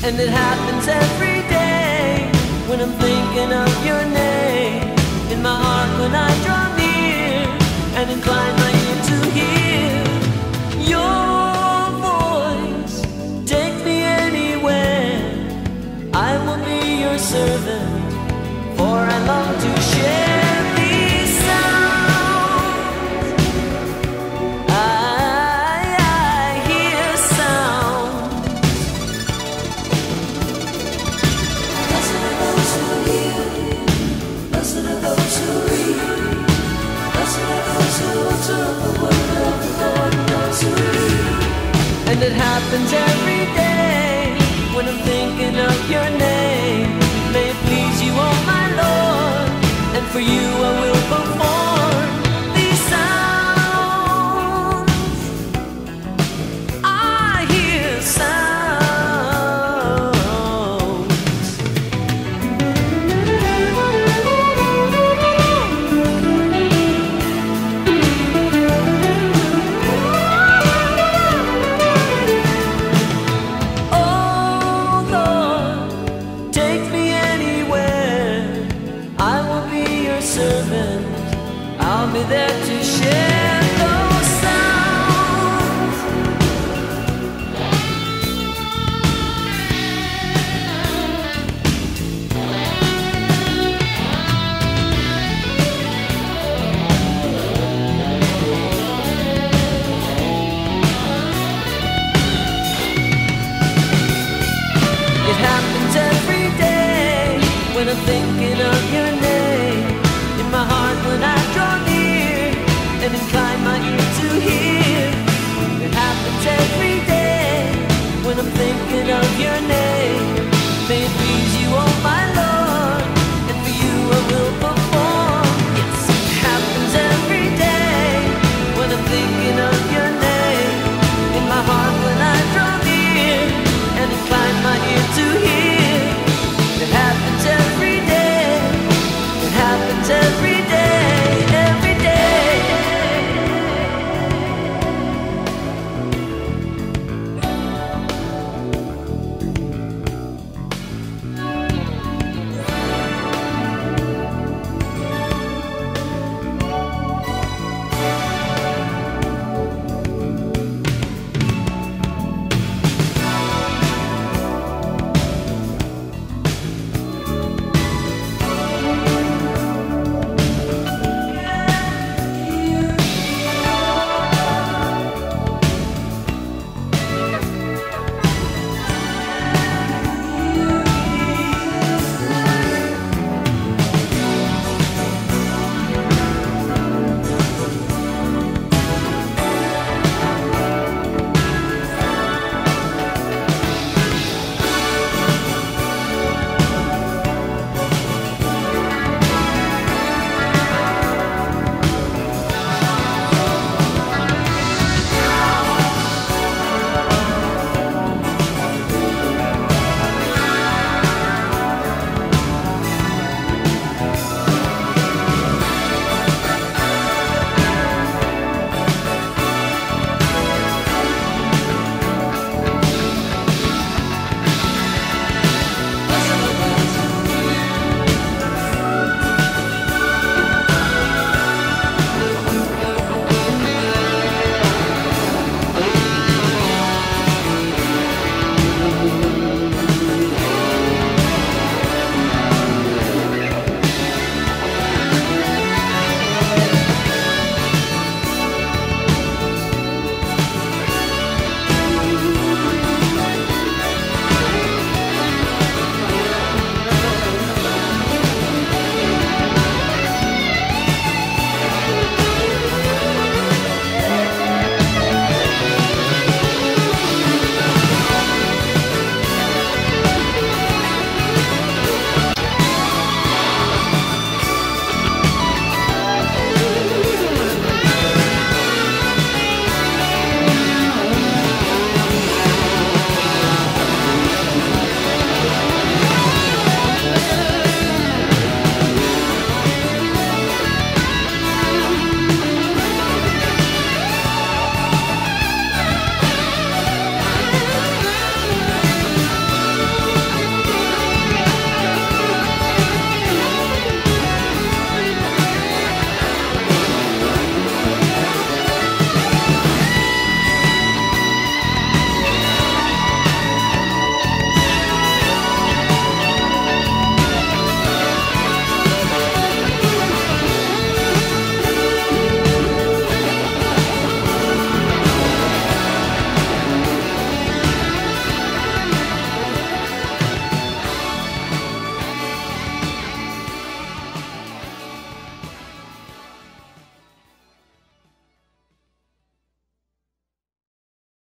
And it happens every day when I'm thinking of your name. In my heart when I draw near and incline my ear to hear your voice. Take me anywhere, I will be your servant, for I long to share these sounds. I hear sounds. Blessed are those who hear, blessed are those who read, blessed are those who utter the word of the Lord, and those who read. And it happens every day when I'm thinking of your name. May it please you, oh my Lord, and for you I will perform these sounds. I hear sounds. Oh Lord, take me anywhere, I will be your servant, I'll be there to share those sounds. It happens every day when I'm thinking of your name. In my heart when I draw near and incline my ear to hear. It happens every day when I'm thinking of your name.